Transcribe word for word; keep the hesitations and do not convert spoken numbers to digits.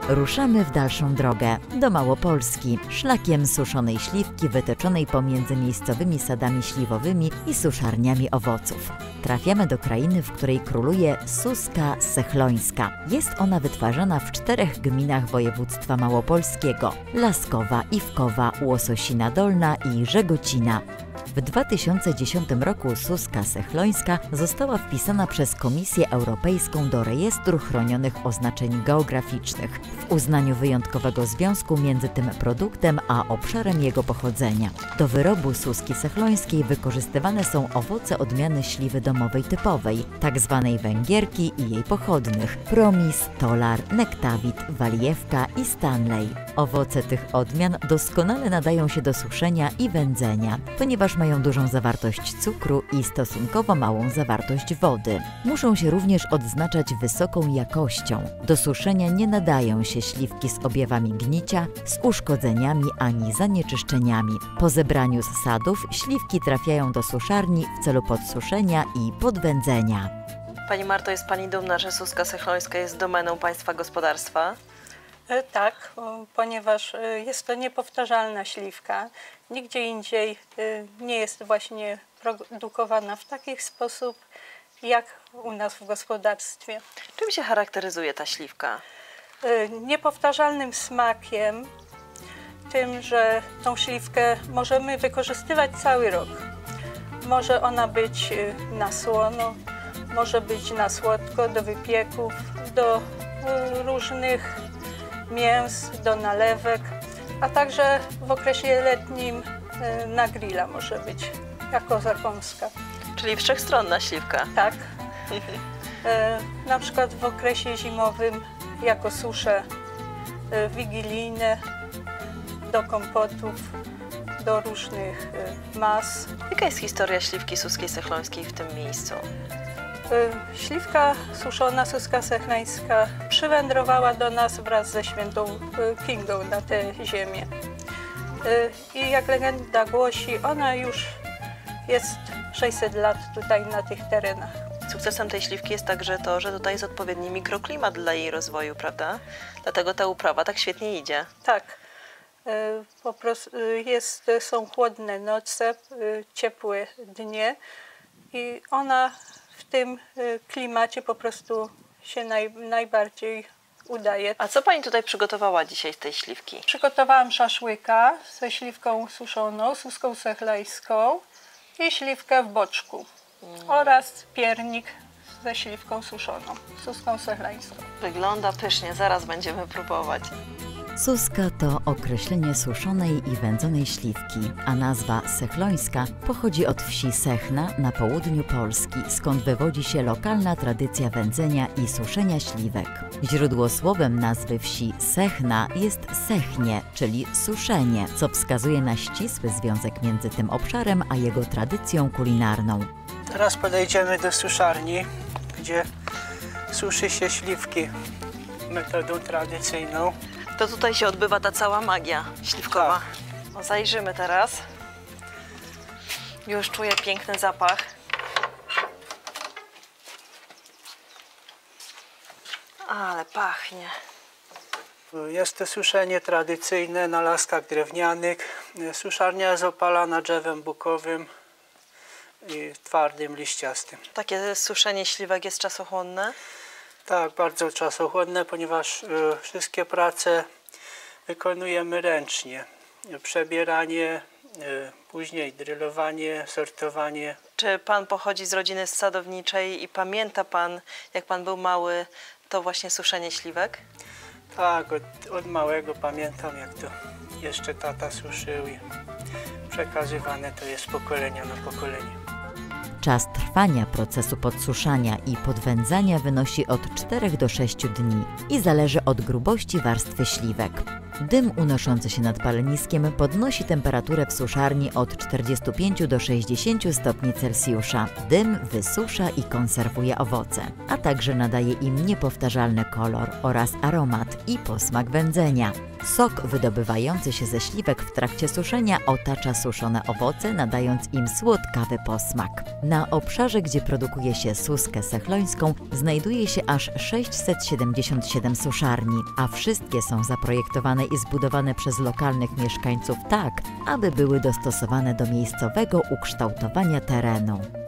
Ruszamy w dalszą drogę, do Małopolski, szlakiem suszonej śliwki wytoczonej pomiędzy miejscowymi sadami śliwowymi i suszarniami owoców. Trafiamy do krainy, w której króluje suska sechlońska. Jest ona wytwarzana w czterech gminach województwa małopolskiego: Laskowa, Iwkowa, Łososina Dolna i Żegocina. W dwa tysiące dziesiątym roku suska sechlońska została wpisana przez Komisję Europejską do Rejestru Chronionych Oznaczeń Geograficznych w uznaniu wyjątkowego związku między tym produktem a obszarem jego pochodzenia. Do wyrobu suski sechlońskiej wykorzystywane są owoce odmiany śliwy domowej typowej, tzw. węgierki i jej pochodnych: Promis, Tolar, Nektawit, Walijewka i Stanley. Owoce tych odmian doskonale nadają się do suszenia i wędzenia, ponieważ mają dużą zawartość cukru i stosunkowo małą zawartość wody. Muszą się również odznaczać wysoką jakością. Do suszenia nie nadają się śliwki z objawami gnicia, z uszkodzeniami ani zanieczyszczeniami. Po zebraniu z sadów śliwki trafiają do suszarni w celu podsuszenia i podwędzenia. Pani Marto, jest Pani dumna, że suska sechlońska jest domeną Państwa gospodarstwa? Tak, ponieważ jest to niepowtarzalna śliwka. Nigdzie indziej nie jest właśnie produkowana w taki sposób, jak u nas w gospodarstwie. Czym się charakteryzuje ta śliwka? Niepowtarzalnym smakiem, tym, że tą śliwkę możemy wykorzystywać cały rok. Może ona być na słono, może być na słodko, do wypieków, do różnych mięs, do nalewek, a także w okresie letnim na grilla może być jako zakąska. Czyli wszechstronna śliwka. Tak. E, na przykład w okresie zimowym jako susze e, wigilijne, do kompotów, do różnych e, mas. Jaka jest historia śliwki suskiej sechlońskiej w tym miejscu? E, śliwka suszona, suska sechlońska przywędrowała do nas wraz ze świętą e, Kingą na tę ziemię. E, I jak legenda głosi, ona już jest sześćset lat tutaj na tych terenach. Sukcesem tej śliwki jest także to, że tutaj jest odpowiedni mikroklimat dla jej rozwoju, prawda? Dlatego ta uprawa tak świetnie idzie. Tak. Po prostu jest, są chłodne noce, ciepłe dnie i ona w tym klimacie po prostu się naj, najbardziej udaje. A co Pani tutaj przygotowała dzisiaj z tej śliwki? Przygotowałam szaszłyka ze śliwką suszoną, suską sechleńską i śliwkę w boczku mm. oraz piernik ze śliwką suszoną, suską sechleńską. Wygląda pysznie, zaraz będziemy próbować. Suska to określenie suszonej i wędzonej śliwki, a nazwa sechlońska pochodzi od wsi Sechna na południu Polski, skąd wywodzi się lokalna tradycja wędzenia i suszenia śliwek. Źródłosłowem nazwy wsi Sechna jest sechnie, czyli suszenie, co wskazuje na ścisły związek między tym obszarem a jego tradycją kulinarną. Teraz podejdziemy do suszarni, gdzie suszy się śliwki metodą tradycyjną. To tutaj się odbywa ta cała magia śliwkowa. Tak. No, zajrzymy teraz. Już czuję piękny zapach. Ale pachnie. Jest to suszenie tradycyjne na laskach drewnianych. Suszarnia jest opalana drzewem bukowym i twardym, liściastym. Takie suszenie śliwek jest czasochłonne? Tak, bardzo czasochłonne, ponieważ y, wszystkie prace wykonujemy ręcznie. Przebieranie, y, później drylowanie, sortowanie. Czy Pan pochodzi z rodziny sadowniczej i pamięta Pan, jak Pan był mały, to właśnie suszenie śliwek? Tak, od, od małego pamiętam, jak to jeszcze tata suszył i przekazywane to jest z pokolenia na pokolenie. Czas trwania procesu podsuszania i podwędzania wynosi od czterech do sześciu dni i zależy od grubości warstwy śliwek. Dym unoszący się nad paleniskiem podnosi temperaturę w suszarni od czterdziestu pięciu do sześćdziesięciu stopni Celsjusza. Dym wysusza i konserwuje owoce, a także nadaje im niepowtarzalny kolor oraz aromat i posmak wędzenia. Sok wydobywający się ze śliwek w trakcie suszenia otacza suszone owoce, nadając im słodkawy posmak. Na obszarze, gdzie produkuje się suskę sechlońską, znajduje się aż sześćset siedemdziesiąt siedem suszarni, a wszystkie są zaprojektowane i zbudowane przez lokalnych mieszkańców tak, aby były dostosowane do miejscowego ukształtowania terenu.